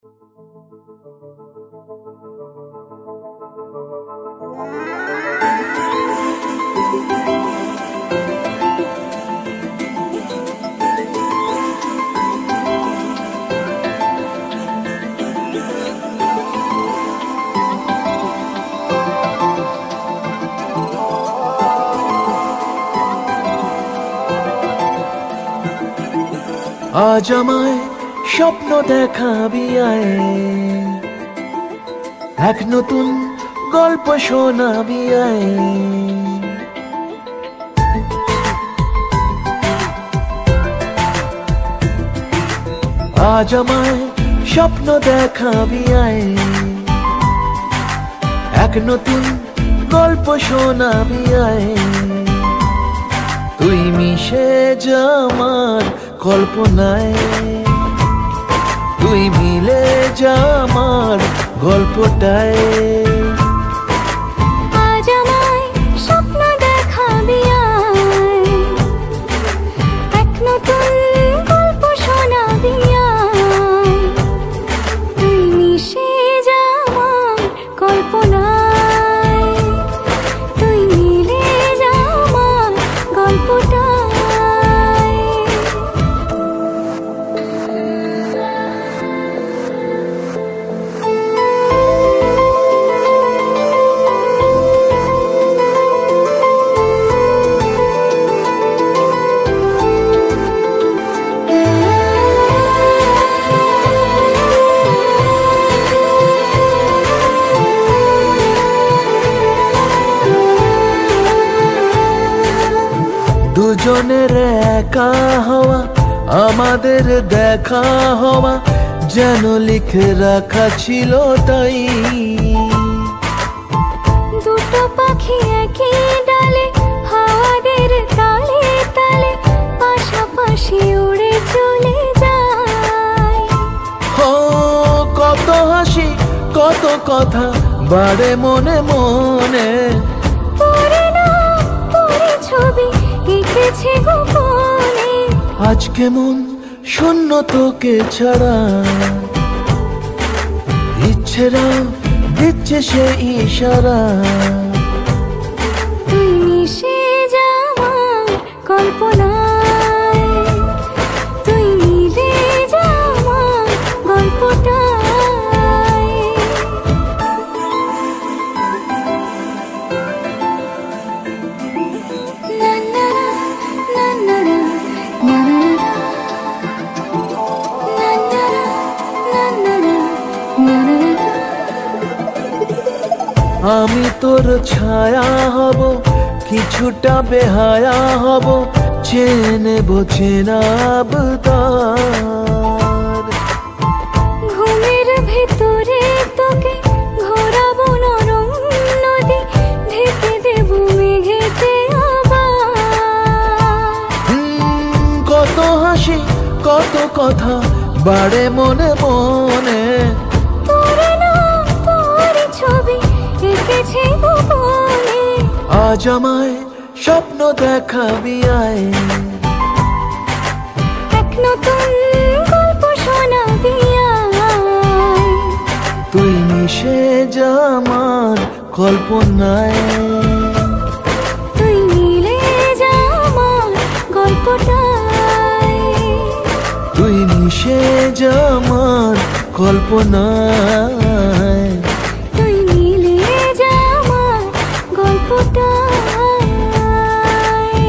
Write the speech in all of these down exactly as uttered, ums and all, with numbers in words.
আজ আমায় স্বপ্ন দেখাবি আয়, এক নতুন গল্প শোনাবি আয়। আজ আমায় স্বপ্ন দেখাবি আয়, এক নতুন গল্প শোনাবি আয়। তুই মিশে যা আমার কল্পনায়, তুই মিলে যা আমার গল্পটায়। আজ আমায় স্বপ্ন দেখাবি আয়, এক নতুন গল্প শোনাবি আয়। তুই মিশে যা আমার কল্পনায়, তুই মিলে যা আমার গল্পটায়। দুজনের একা হওয়া, আমাদের দেখা হওয়া যেন লিখে রাখা ছিল তাই। দুটো পাখি একই ডালে, হাওয়াদের তালে তালে পাশাপাশি উড়ে চলে যায়। ও কত হাসি কত কথা বাড়ে মনে মনে, তোরে নাম তোরে ছবি এঁকেছে গোপনে। আজ কেমন শূন্য তোকে ছাড়া, ইচ্ছেরা দিচ্ছে সে ইশারা। তুই মিশে যা আমার কল্পনায়, তুই মিলে যা আমার গল্পটায়। না না না না না না আমি তোর ছায়া হব, কিছুটা বেহায়া হব, চেনে বোঝেনাব তার। ঘুমের ভেতরে তোকে ঘোরাবো নরম নদী, ঢেকে দেব মেঘেতে আবার। কত হাসি কত কথা বাড়ে মনে মনে, তোরে নাম তোরে ছবি এঁকেছে গোপনে। আজ আমায় স্বপ্ন দেখাবি আয়, এক নতুন গল্প শোনাবি আয়। তুই মিশে যা আমার কল্পনায়, তুই মিলে যা আমার গল্পটায়। তুই মিশে যা আমার কল্পনায়, তুই মিলে যা আমার গল্পটায়।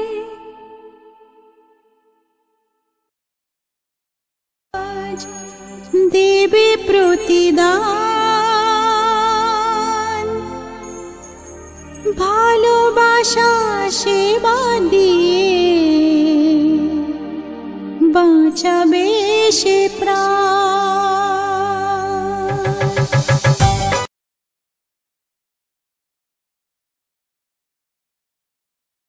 দেবে প্রতিদান ভালোবাসা সেবা দিয়ে, বাঁচাবে সে প্রাণ।